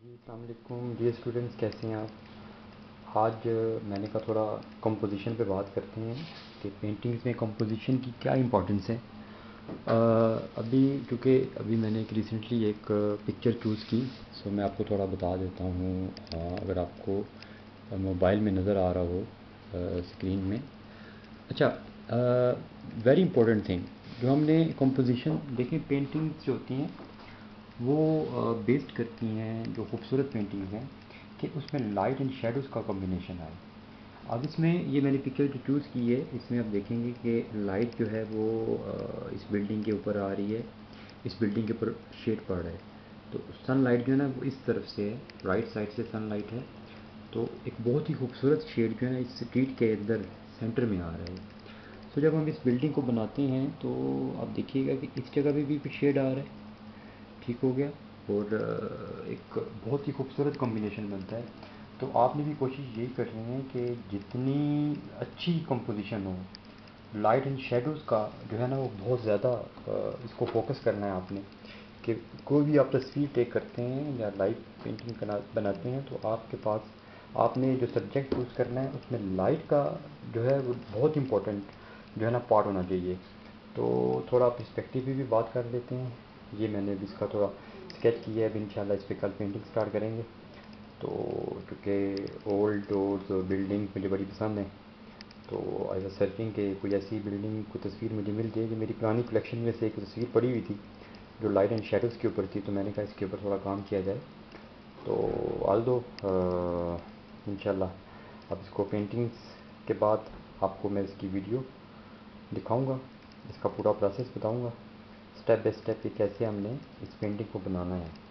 جی السلام علیکم dear students, کیسے ہیں آپ؟ آج میں نے کہا تھوڑا کمپوزیشن پہ بات کرتے ہیں کہ پینٹنگز میں کمپوزیشن کی کیا امپورٹنس ہے۔ ابھی میں نے ریسنٹلی ایک پکچر چوز کی، سو میں آپ کو تھوڑا بتا دیتا ہوں اگر آپ کو موبائل میں نظر آ رہا ہو اسکرین میں۔ اچھا، ویری امپورٹنٹ تھنگ جو ہم نے کمپوزیشن دیکھیں، پینٹنگز جو ہوتی ہیں وہ بیسڈ کرتی ہیں، جو خوبصورت پینٹنگز ہیں کہ اس میں لائٹ اینڈ شیڈوز کا کمبینیشن آئے۔ اب اس میں یہ میں نے پکچر جو چوز کی ہے، اس میں آپ دیکھیں گے کہ لائٹ جو ہے وہ اس بلڈنگ کے اوپر آ رہی ہے، اس بلڈنگ کے اوپر شیڈ پڑ رہا ہے، تو سن لائٹ جو ہے نا وہ اس طرف سے ہے، رائٹ سائڈ سے سن لائٹ ہے، تو ایک بہت ہی خوبصورت شیڈ جو ہے نا اس اسٹریٹ کے اندر سینٹر میں آ رہا ہے۔ تو جب ہم اس بلڈنگ کو بناتے ہیں تو آپ دیکھیے گا کہ اس جگہ پہ بھی کچھ شیڈ آ رہا ہے، ٹھیک ہو گیا، اور ایک بہت ہی خوبصورت کمبینیشن بنتا ہے۔ تو آپ نے بھی کوشش یہی کرنی ہے کہ جتنی اچھی کمپوزیشن ہو، لائٹ اینڈ شیڈوز کا جو ہے نا وہ بہت زیادہ اس کو فوکس کرنا ہے آپ نے، کہ کوئی بھی آپ تصویر ٹیک کرتے ہیں یا لائٹ پینٹنگ بناتے ہیں تو آپ کے پاس آپ نے جو سبجیکٹ چوز کرنا ہے اس میں لائٹ کا جو ہے وہ بہت امپورٹنٹ جو ہے نا پارٹ ہونا چاہیے۔ تو تھوڑا پرسپیکٹیو بھی بات کر لیتے ہیں، یہ میں نے اب اس کا تھوڑا اسکیچ کیا ہے، اب انشاءاللہ اس پہ کل پینٹنگ سٹارٹ کریں گے۔ تو کیونکہ اولڈ ڈورز اور بلڈنگ مجھے بڑی پسند ہیں، تو آئی واز سرچنگ کہ کوئی ایسی بلڈنگ کو تصویر مجھے مل جائے، جو میری پرانی کلیکشن میں سے ایک تصویر پڑی ہوئی تھی جو لائٹ اینڈ شیڈوز کے اوپر تھی، تو میں نے کہا اس کے اوپر تھوڑا کام کیا جائے۔ تو آلدو انشاءاللہ اب اس کو پینٹنگس کے بعد آپ کو میں اس کی ویڈیو دکھاؤں گا، اس کا پورا پروسیس بتاؤں گا اسٹیپ بائی اسٹیپ کہ کیسے ہم نے اس پینٹنگ کو بنانا ہے۔